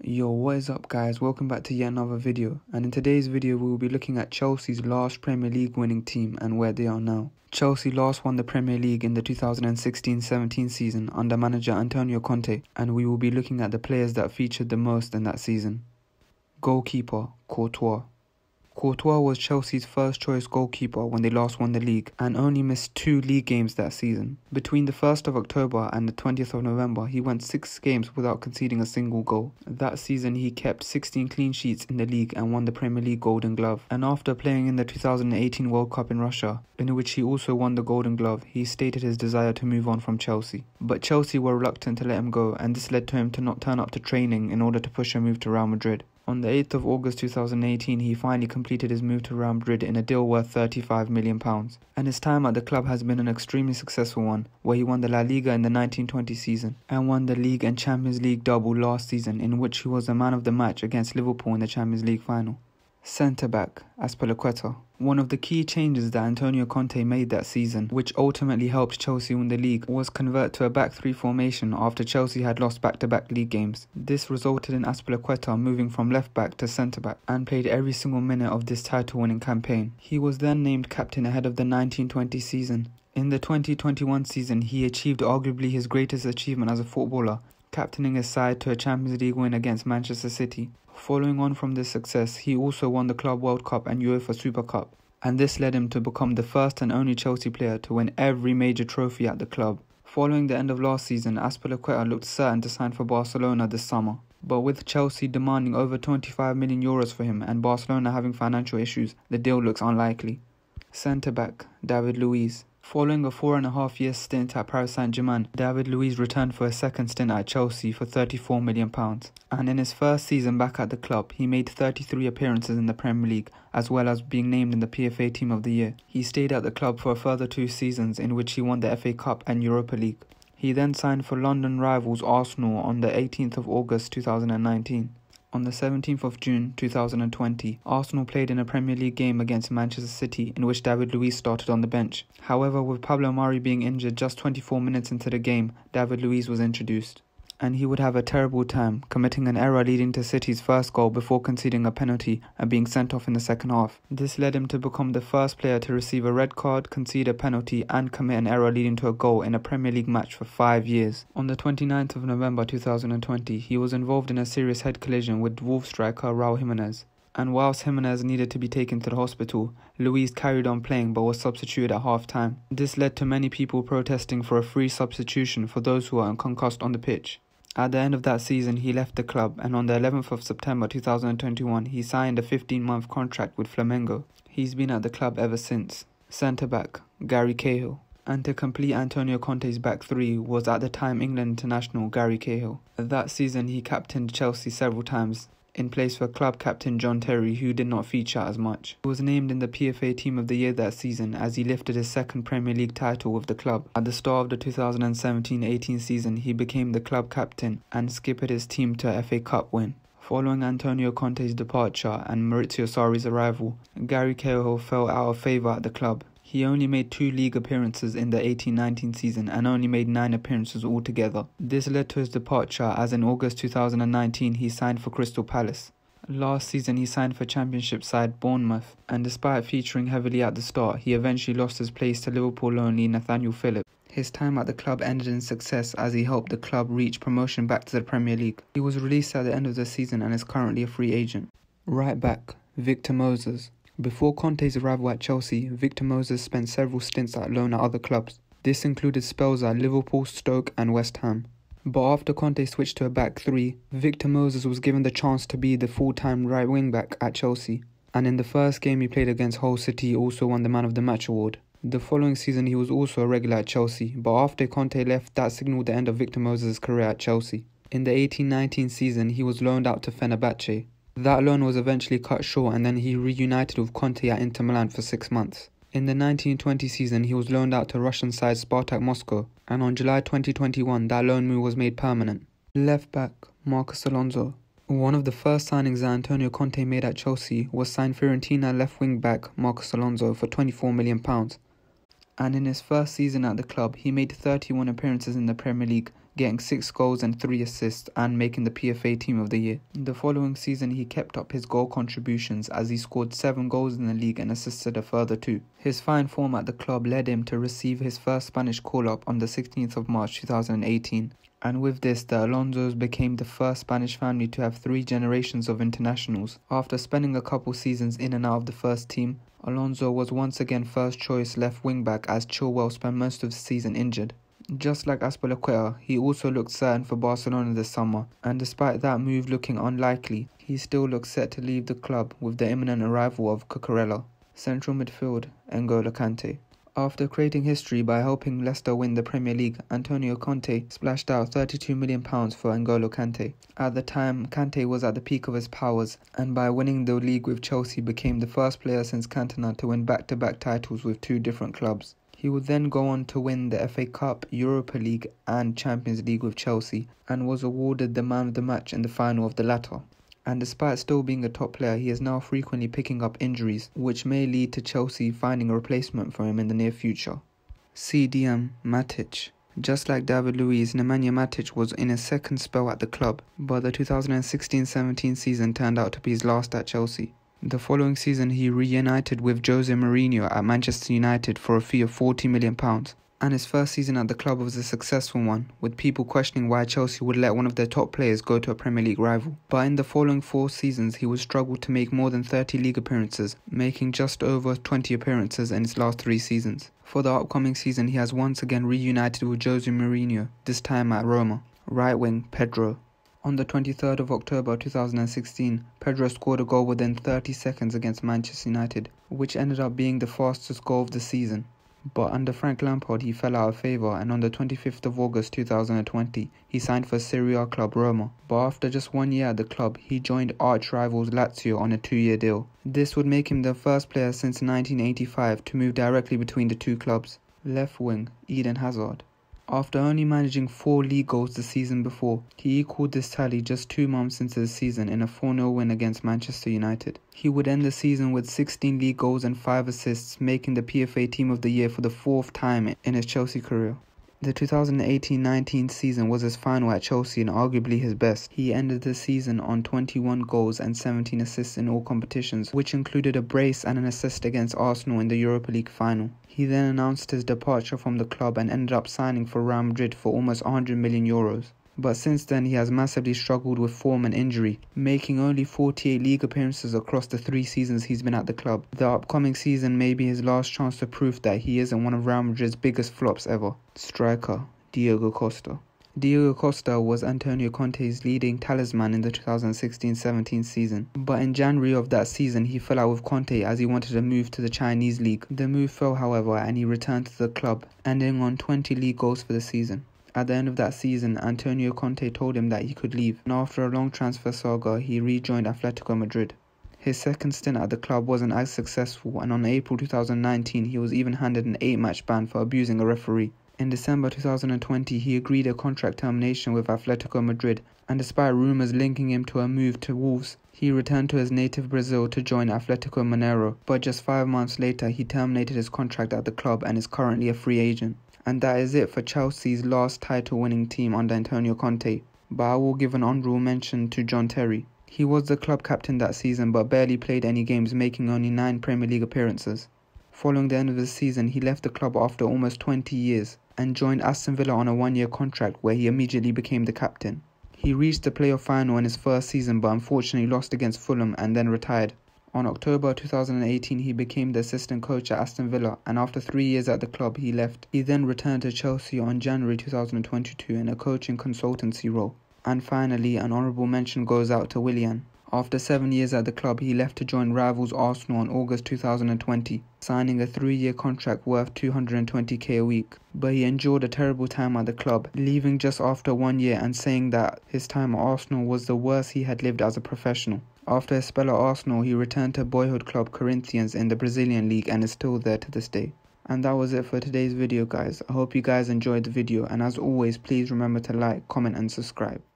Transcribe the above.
Yo, what is up guys, welcome back to yet another video, and in today's video we will be looking at Chelsea's last Premier League winning team and where they are now. Chelsea last won the Premier League in the 2016-17 season under manager Antonio Conte, and we will be looking at the players that featured the most in that season. Goalkeeper, Courtois. Courtois was Chelsea's first choice goalkeeper when they last won the league and only missed 2 league games that season. Between the 1st of October and the 20th of November, he went 6 games without conceding a single goal. That season he kept 16 clean sheets in the league and won the Premier League Golden Glove. And after playing in the 2018 World Cup in Russia, in which he also won the Golden Glove, he stated his desire to move on from Chelsea. But Chelsea were reluctant to let him go, and this led to him to not turn up to training in order to push a move to Real Madrid. On the 8th of August 2018, he finally completed his move to Real Madrid in a deal worth £35 million. And his time at the club has been an extremely successful one, where he won the La Liga in the 1920 season and won the League and Champions League double last season, in which he was the man of the match against Liverpool in the Champions League final. Centre-back, Azpilicueta. One of the key changes that Antonio Conte made that season, which ultimately helped Chelsea win the league, was convert to a back three formation after Chelsea had lost back-to-back league games. This resulted in Azpilicueta moving from left-back to centre-back and played every single minute of this title-winning campaign. He was then named captain ahead of the 1920 season. In the 2021 season, he achieved arguably his greatest achievement as a footballer, captaining his side to a Champions League win against Manchester City. Following on from this success, he also won the Club World Cup and UEFA Super Cup, and this led him to become the first and only Chelsea player to win every major trophy at the club. Following the end of last season, Azpilicueta looked certain to sign for Barcelona this summer, but with Chelsea demanding over €25 million for him and Barcelona having financial issues, the deal looks unlikely. Centre-back, David Luiz. Following a 4.5-year stint at Paris Saint-Germain, David Luiz returned for a second stint at Chelsea for £34 million. And in his first season back at the club, he made 33 appearances in the Premier League, as well as being named in the PFA Team of the Year. He stayed at the club for a further 2 seasons in which he won the FA Cup and Europa League. He then signed for London rivals Arsenal on the 18th of August 2019. On the 17th of June 2020, Arsenal played in a Premier League game against Manchester City, in which David Luiz started on the bench. However, with Pablo Mari being injured just 24 minutes into the game, David Luiz was introduced. And he would have a terrible time, committing an error leading to City's first goal before conceding a penalty and being sent off in the second half. This led him to become the first player to receive a red card, concede a penalty and commit an error leading to a goal in a Premier League match for 5 years. On the 29th of November 2020, he was involved in a serious head collision with Wolves striker Raul Jimenez. And whilst Jimenez needed to be taken to the hospital, Luiz carried on playing but was substituted at half-time. This led to many people protesting for a free substitution for those who are concussed on the pitch. At the end of that season, he left the club, and on the 11th of September 2021, he signed a 15-month contract with Flamengo. He's been at the club ever since. Centre-back, Gary Cahill. And to complete Antonio Conte's back three was at the time England international Gary Cahill. That season, he captained Chelsea several times, in place for club captain John Terry, who did not feature as much. He was named in the PFA Team of the Year that season as he lifted his second Premier League title with the club. At the start of the 2017-18 season, he became the club captain and skippered his team to a FA Cup win. Following Antonio Conte's departure and Maurizio Sarri's arrival, Gary Cahill fell out of favour at the club. He only made 2 league appearances in the 18-19 season and only made 9 appearances altogether. This led to his departure, as in August 2019 he signed for Crystal Palace. Last season he signed for Championship side Bournemouth, and despite featuring heavily at the start, he eventually lost his place to Liverpool loanee Nathaniel Phillips. His time at the club ended in success as he helped the club reach promotion back to the Premier League. He was released at the end of the season and is currently a free agent. Right back, Victor Moses. Before Conte's arrival at Chelsea, Victor Moses spent several stints at loan at other clubs. This included spells at Liverpool, Stoke and West Ham. But after Conte switched to a back three, Victor Moses was given the chance to be the full-time right wing-back at Chelsea. And in the first game he played against Hull City, he also won the Man of the Match award. The following season he was also a regular at Chelsea, but after Conte left, that signalled the end of Victor Moses' career at Chelsea. In the 18-19 season he was loaned out to Fenerbahce. That loan was eventually cut short, and then he reunited with Conte at Inter Milan for 6 months. In the 1920 season, he was loaned out to Russian side Spartak Moscow, and on July 2021, that loan move was made permanent. Left back, Marcos Alonso. One of the first signings that Antonio Conte made at Chelsea was sign Fiorentina left wing back Marcos Alonso for £24 million. And in his first season at the club, he made 31 appearances in the Premier League, getting 6 goals and 3 assists and making the PFA Team of the Year. The following season he kept up his goal contributions as he scored 7 goals in the league and assisted a further 2. His fine form at the club led him to receive his first Spanish call-up on the 16th of March 2018. And with this, the Alonsos became the first Spanish family to have 3 generations of internationals. After spending a couple seasons in and out of the first team, Alonso was once again first choice left wing back as Chilwell spent most of the season injured. Just like Azpilicueta, he also looked certain for Barcelona this summer, and despite that move looking unlikely, he still looks set to leave the club with the imminent arrival of Cucurella. Central midfield, N'Golo Kante. After creating history by helping Leicester win the Premier League, Antonio Conte splashed out £32 million for N'Golo Kante. At the time, Kante was at the peak of his powers, and by winning the league with Chelsea became the first player since Cantona to win back-to-back titles with 2 different clubs. He would then go on to win the FA Cup, Europa League and Champions League with Chelsea, and was awarded the man of the match in the final of the latter. And despite still being a top player, he is now frequently picking up injuries, which may lead to Chelsea finding a replacement for him in the near future. CDM Matic. Just like David Luiz, Nemanja Matic was in his second spell at the club, but the 2016-17 season turned out to be his last at Chelsea. The following season he reunited with Jose Mourinho at Manchester United for a fee of £40 million. And his first season at the club was a successful one, with people questioning why Chelsea would let one of their top players go to a Premier League rival. But in the following 4 seasons he would struggle to make more than 30 league appearances, making just over 20 appearances in his last 3 seasons. For the upcoming season he has once again reunited with Jose Mourinho, this time at Roma. Right wing, Pedro. On the 23rd of October 2016, Pedro scored a goal within 30 seconds against Manchester United, which ended up being the fastest goal of the season. But under Frank Lampard he fell out of favour, and on the 25th of August 2020 he signed for Serie A club Roma. But after just 1 year at the club he joined arch rivals Lazio on a 2-year deal. This would make him the first player since 1985 to move directly between the 2 clubs. Left wing, Eden Hazard. After only managing 4 league goals the season before, he equalled this tally just 2 months into the season in a 4-0 win against Manchester United. He would end the season with 16 league goals and 5 assists, making the PFA Team of the Year for the 4th time in his Chelsea career. The 2018-19 season was his final at Chelsea and arguably his best. He ended the season on 21 goals and 17 assists in all competitions, which included a brace and an assist against Arsenal in the Europa League final. He then announced his departure from the club and ended up signing for Real Madrid for almost €100 million. But since then he has massively struggled with form and injury, making only 48 league appearances across the 3 seasons he's been at the club. The upcoming season may be his last chance to prove that he isn't one of Real Madrid's biggest flops ever. Striker, Diego Costa. Diego Costa was Antonio Conte's leading talisman in the 2016-17 season, but in January of that season he fell out with Conte as he wanted to move to the Chinese league. The move fell however and he returned to the club, ending on 20 league goals for the season. At the end of that season, Antonio Conte told him that he could leave, and after a long transfer saga, he rejoined Atletico Madrid. His second stint at the club wasn't as successful, and on April 2019, he was even handed an 8-match ban for abusing a referee. In December 2020, he agreed a contract termination with Atletico Madrid, and despite rumours linking him to a move to Wolves, he returned to his native Brazil to join Atletico Mineiro, but just 5 months later, he terminated his contract at the club and is currently a free agent. And that is it for Chelsea's last title-winning team under Antonio Conte, but I will give an honourable mention to John Terry. He was the club captain that season but barely played any games, making only 9 Premier League appearances. Following the end of the season, he left the club after almost 20 years and joined Aston Villa on a 1-year contract where he immediately became the captain. He reached the playoff final in his first season but unfortunately lost against Fulham and then retired. On October 2018, he became the assistant coach at Aston Villa, and after 3 years at the club, he left. He then returned to Chelsea on January 2022 in a coaching consultancy role. And finally, an honourable mention goes out to Willian. After 7 years at the club, he left to join rivals Arsenal in August 2020, signing a 3-year contract worth $220k a week. But he endured a terrible time at the club, leaving just after 1 year and saying that his time at Arsenal was the worst he had lived as a professional. After his spell at Arsenal, he returned to boyhood club Corinthians in the Brazilian league and is still there to this day. And that was it for today's video guys. I hope you guys enjoyed the video, and as always please remember to like, comment and subscribe.